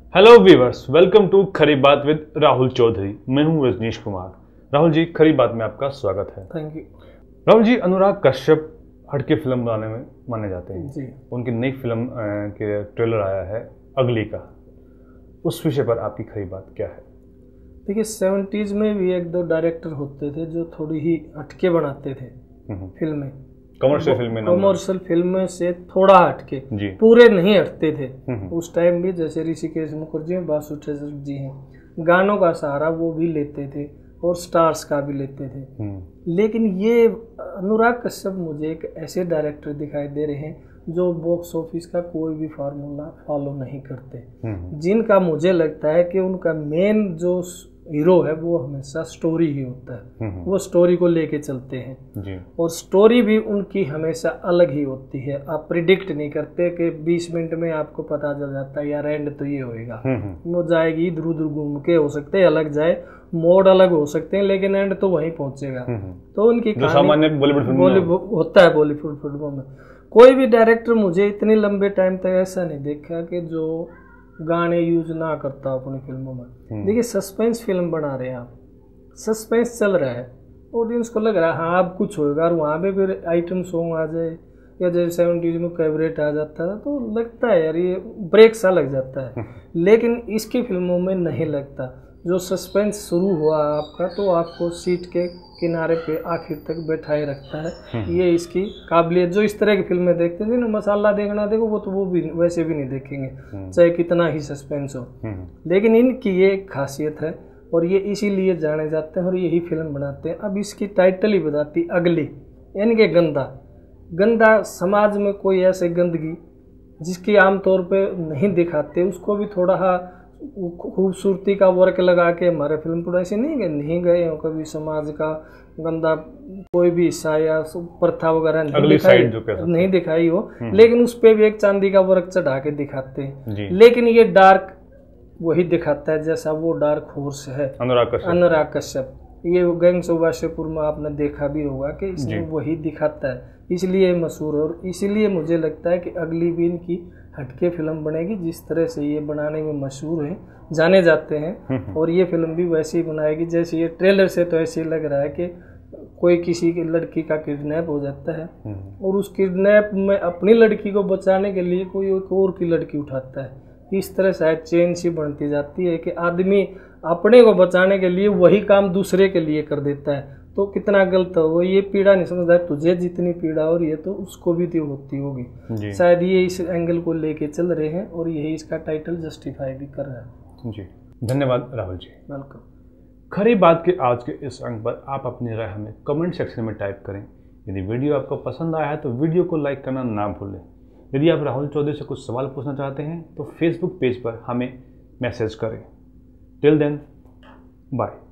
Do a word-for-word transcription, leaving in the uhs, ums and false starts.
Hello viewers, welcome to खरी बात with Rahul Chaudhary. मैं हूं रजनीश कुमार। राहुल जी, खरी बात में आपका स्वागत है। Thank you. राहुल जी, अनुराग कश्यप हटके फिल्म बनाने में माने जाते हैं जी। उनकी नई फिल्म के ट्रेलर आया है अगली का, उस विषय पर आपकी खरी बात क्या है? देखिए, सेवेंटीज में भी एक दो डायरेक्टर होते थे जो थोड़ी ही हटके बनाते थे फिल्में, कमर्शियल फिल्में कमर्शियल फिल्में से थोड़ा हटके, जी, पूरे नहीं हटते थे उस टाइम भी। जैसे ऋषिकेश मुखर्जी हैं, बासु ठेसर जी हैं, गानों का सहारा वो भी लेते थे और स्टार्स का भी लेते थे। लेकिन ये अनुराग कश्यप मुझे एक ऐसे डायरेक्टर दिखाई दे रहे हैं जो बॉक्स ऑफिस का कोई भी फार्मूला फॉलो नहीं करते, जिनका मुझे लगता है कि उनका मेन जो हीरो है वो हमेशा स्टोरी ही होता है, वो स्टोरी को लेके चलते हैं जी। और स्टोरी भी उनकी हमेशा अलग ही होती है। आप प्रिडिक्ट नहीं करते कि बीस मिनट में आपको पता चल जाता है यार एंड तो ये होएगा, वो जाएगी इधर उधर घूम के, हो सकते हैं अलग जाए, मोड अलग हो सकते हैं, लेकिन एंड तो वहीं पहुंचेगा। तो उनकी सामान्य बॉलीवुड बॉलीवुड होता है, बॉलीवुड फिल्मों में कोई भी डायरेक्टर मुझे इतने लंबे टाइम तक ऐसा नहीं देखा कि जो गाने यूज ना करता अपनी फिल्मों में। देखिए, सस्पेंस फिल्म बना रहे हैं आप, सस्पेंस चल रहा है, ऑडियंस को लग रहा है हाँ अब कुछ होएगा, और वहाँ पे फिर आइटम सॉन्ग आ जाए या जैसे सेवेंटीज में कैबरेट आ जाता है तो लगता है यार ये ब्रेक सा लग जाता है। लेकिन इसकी फिल्मों में नहीं लगता। जो सस्पेंस शुरू हुआ आपका तो आपको सीट के किनारे पे आखिर तक बैठाए रखता है। ये इसकी काबिलियत। जो इस तरह की फिल्में देखते थे ना, मसाला देखना देखो, वो तो वो भी वैसे भी नहीं देखेंगे चाहे कितना ही सस्पेंस हो। लेकिन इनकी ये खासियत है और ये इसीलिए जाने जाते हैं और यही फिल्म बनाते हैं। अब इसकी टाइटल ही बताती अगली, यानी कि गंदा। गंदा समाज में कोई ऐसे गंदगी जिसकी आमतौर पे नहीं दिखाते, उसको भी थोड़ा खूबसूरती का वर्क लगा के हमारे फिल्म पर ऐसे नहीं गए नहीं गए हो कभी समाज का गंदा कोई भी हिस्सा या प्रथा वगैरह नहीं दिखाई, नहीं दिखाई हो, लेकिन उस पे भी एक चांदी का वर्क चढ़ा के दिखाते हैं। लेकिन ये डार्क वही दिखाता है जैसा वो डार्क हॉर्स है अनुराग कश्यप। अनुराग कश्यप ये गैंग्स ऑफ वासेपुर में आपने देखा भी होगा कि इसमें वही दिखाता है, इसलिए मशहूर है। और इसीलिए मुझे लगता है कि अगली भी इनकी हटके फिल्म बनेगी। जिस तरह से ये बनाने में मशहूर हैं, जाने जाते हैं, और ये फिल्म भी वैसे ही बनाएगी जैसे ये ट्रेलर से तो ऐसे ही लग रहा है कि कोई किसी की लड़की का किडनैप हो जाता है और उस किडनैप में अपनी लड़की को बचाने के लिए कोई एक और की लड़की उठाता है। इस तरह शायद चेन सी बनती जाती है कि आदमी अपने को बचाने के लिए वही काम दूसरे के लिए कर देता है। तो कितना गलत है वो, ये पीड़ा नहीं समझता है, तुझे जितनी पीड़ा हो रही है तो उसको भी तो होती होगी। शायद ये इस एंगल को लेके चल रहे हैं और यही इसका टाइटल जस्टिफाई भी कर रहा है जी। धन्यवाद राहुल जी। वेलकम। खरी बात के आज के इस अंक पर आप अपनी राय हमें कमेंट सेक्शन में टाइप करें। यदि वीडियो आपको पसंद आया है तो वीडियो को लाइक करना ना भूलें। यदि आप राहुल चौधरी से कुछ सवाल पूछना चाहते हैं तो फेसबुक पेज पर हमें मैसेज करें। Till then, bye.